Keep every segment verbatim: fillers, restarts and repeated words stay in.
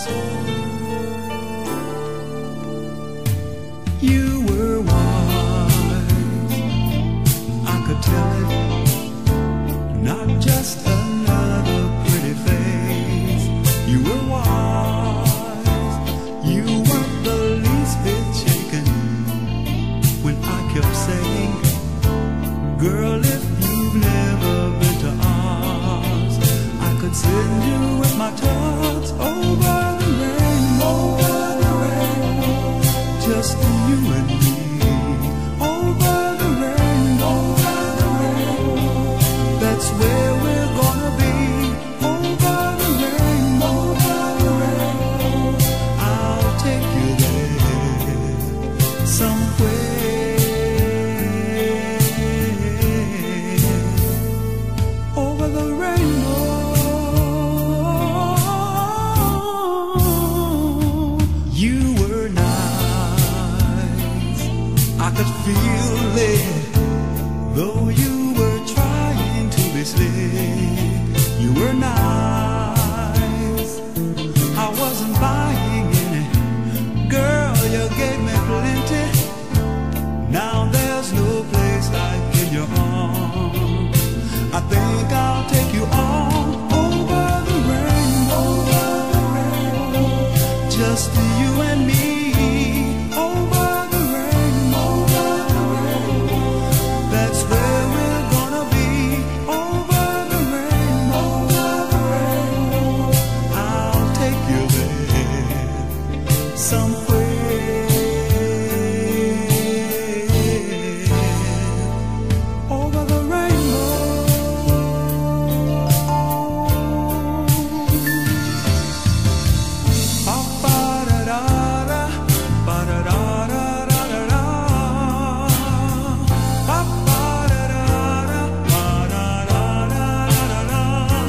You were wise, I could tell it, not just another pretty face. You were wise, you weren't the least bit shaken when I kept saying, girl, if you've never been to Oz, I could send you with my tugs over the rainbow, over the rainbow, just you and me, over the rainbow, over the rainbow. That's where we're gonna be, over the rainbow, over the rainbow. I'll take you there, somewhere, over the rainbow. You were nice, I could feel it, though you were trying to be slick. You were nice, I wasn't buying any. Girl, you gave me plenty. Now there's no place like in your arms. I think I'll take you on over the rainbow, over the rainbow, just you and me. Over the rainbow, over the rainbow, that's where we're gonna be. Over the rainbow, over the rainbow, I'll take you there, somewhere, over the rainbow. Ba-ba-da-da-da, ba-da-da-da-da-da-da. Ba-ba-da-da-da, ba-da-da-da-da-da.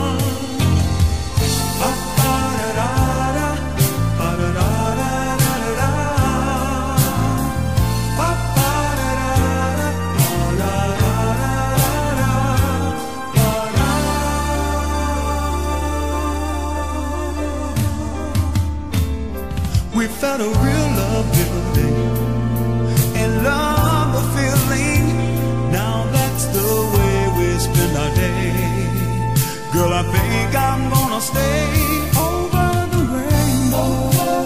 Ba-ba-da-da-da, ba-da-da-da-da-da. Ba-ba-da-da-da, ba-da-da-da-da. We felt a real love building and love a feeling. Now that's the way we spend our day. Girl, I think I'm gonna stay over the rainbow.